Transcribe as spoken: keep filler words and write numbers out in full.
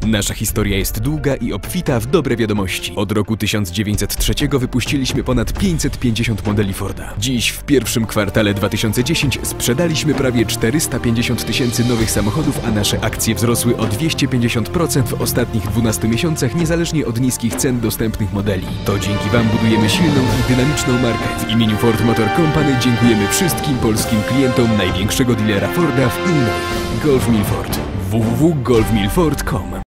Nasza historia jest długa i obfita w dobre wiadomości. Od roku tysiąc dziewięćset trzeciego wypuściliśmy ponad pięćset pięćdziesiąt modeli Forda. Dziś w pierwszym kwartale dwa tysiące dziesiątego sprzedaliśmy prawie czterysta pięćdziesiąt tysięcy nowych samochodów, a nasze akcje wzrosły o dwieście pięćdziesiąt procent w ostatnich dwunastu miesiącach, niezależnie od niskich cen dostępnych modeli. To dzięki Wam budujemy silną i dynamiczną markę. W imieniu Ford Motor Company dziękujemy wszystkim polskim klientom największego dealera Forda w Illinois. Golf Milford. w w w kropka golf milford kropka com